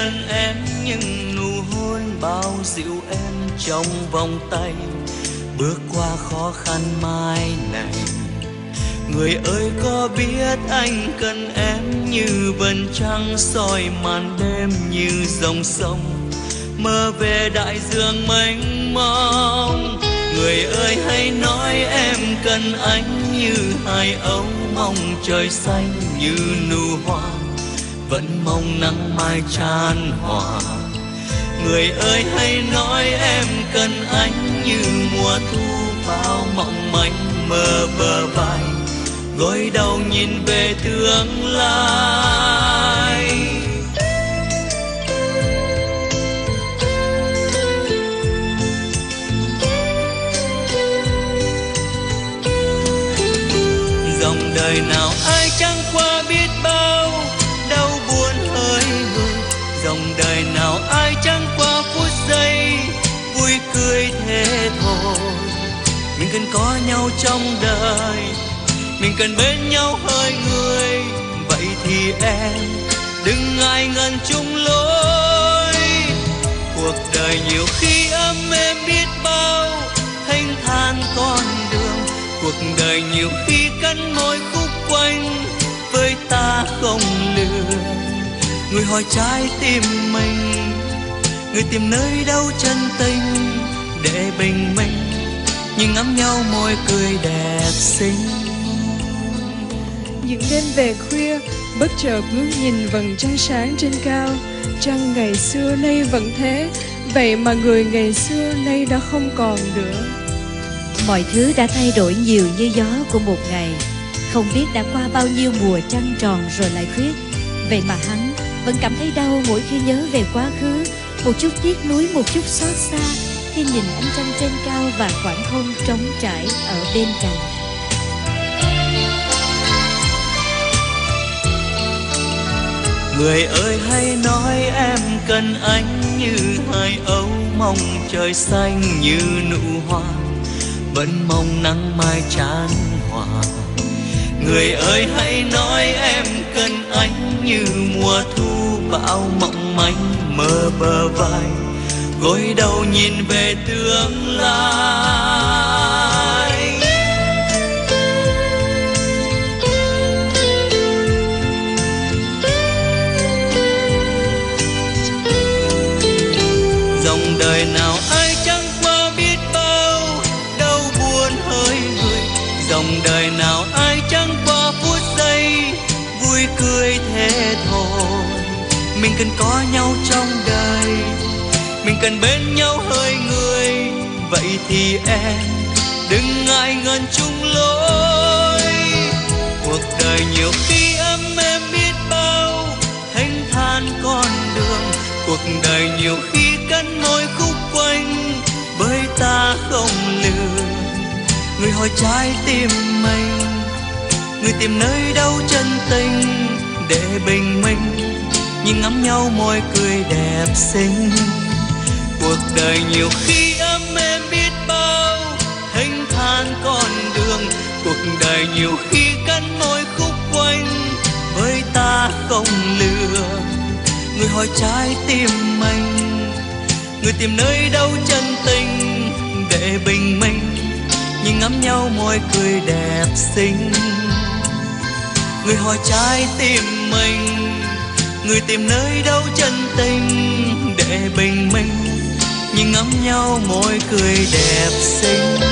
gần em nhưng nụ hôn bao dịu em trong vòng tay, bước qua khó khăn mai này. Người ơi có biết anh cần em như vầng trăng soi màn đêm, như dòng sông mơ về đại dương mênh mông. Người ơi hãy nói em cần anh như hai âu mong trời xanh, như nụ hoa vẫn mong nắng mai chan hòa. Người ơi hãy nói em cần anh như mùa thu bao mộng manh mơ bờ vai, gối đầu nhìn về tương lai. Dòng đời nào ai chẳng qua biết bao đau buồn hơi người, dòng đời nào ai chẳng qua phút giây vui cười thế thôi. Mình cần có nhau trong đời, mình cần bên nhau hơi người, vậy thì em đừng ngại ngần chung lối. Cuộc đời nhiều khi ấm êm biết bao thanh thản con đường, cuộc đời nhiều khi cắn môi khúc quanh với ta không lừa. Người hỏi trái tim mình, người tìm nơi đâu chân tình để bình minh, nhưng ngắm nhau môi cười đẹp xinh. Những đêm về khuya, bất chợt ngước nhìn vầng trăng sáng trên cao. Trăng ngày xưa nay vẫn thế, vậy mà người ngày xưa nay đã không còn nữa. Mọi thứ đã thay đổi nhiều như gió của một ngày, không biết đã qua bao nhiêu mùa trăng tròn rồi lại khuyết. Vậy mà hắn vẫn cảm thấy đau mỗi khi nhớ về quá khứ, một chút tiếc nuối, một chút xót xa khi nhìn ánh trăng trên cao và khoảng không trống trải ở bên cạnh. Người ơi hãy nói em cần anh như hai âu mong trời xanh, như nụ hoa vẫn mong nắng mai chan hòa. Người ơi hãy nói em cần anh như mùa thu bão mộng manh mơ bờ vai, gối đầu nhìn về tương lai. Dòng đời nào ai chẳng qua biết bao đau buồn hơi người, dòng đời nào ai chẳng qua phút giây vui cười thế thôi. Mình cần có nhau trong đời, mình cần bên nhau hơi người, vậy thì em đừng ngại ngần chung lối. Cuộc đời nhiều khi ấm êm biết bao thanh thản con đường, cuộc đời nhiều khi cắn môi khúc quanh bởi ta không lừa. Người hỏi trái tim mình, người tìm nơi đâu chân tình để bình minh, nhưng ngắm nhau môi cười đẹp xinh. Cuộc đời nhiều khi ấm êm biết bao thanh thản con đường, cuộc đời nhiều khi cắn môi khúc quanh với ta không lừa. Người hỏi trái tim mình, người tìm nơi đâu chân tình để bình minh, nhưng ngắm nhau môi cười đẹp xinh. Người hỏi trái tim mình, người tìm nơi đâu chân tình để bình minh, nhưng ngắm nhau môi cười đẹp xinh.